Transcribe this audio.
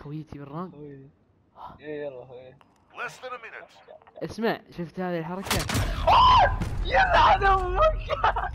خويتي بالرام. ايه يلا خوي. اسمع، شفت هذه الحركة؟ يلا امك.